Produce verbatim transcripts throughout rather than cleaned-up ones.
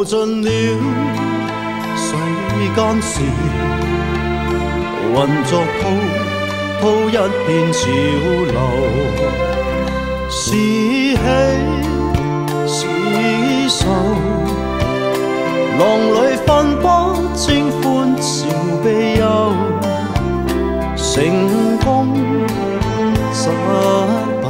耗尽了世間事，混作滔滔一片潮流，是喜是愁，浪裏分不清歡笑悲憂，成功失敗，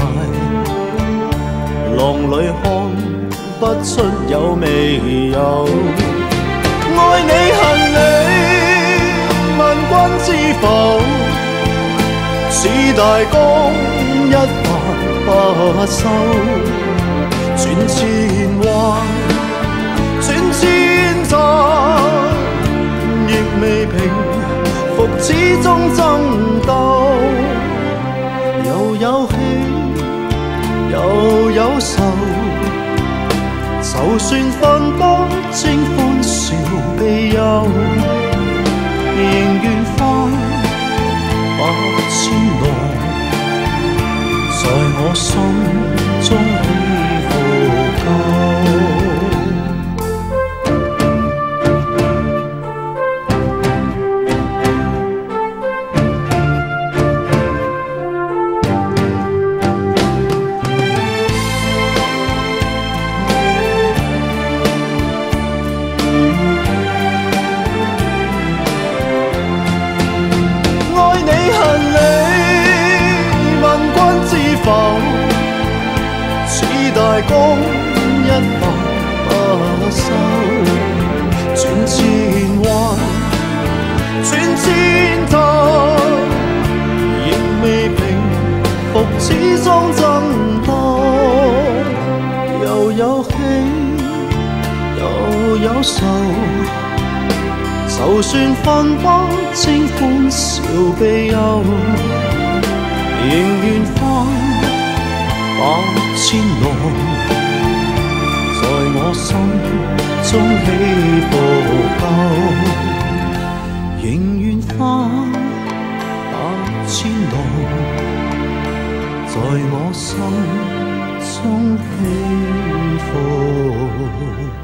浪裏看不出有未有。愛你恨你，問君知否？似大江一發不收，轉千彎，轉千岔，亦未平復始終爭鬥，又有喜又有愁。就算分不清歡笑悲憂，仍願翻百千浪，在我心中起伏夠。似大江一發不收，轉千彎，轉千塔，亦未平復始終爭鬥，又有喜又有愁，就算分不清歡笑悲憂，仍願翻百千浪，在我心中起伏夠，仍願翻百千浪，在我心中起伏。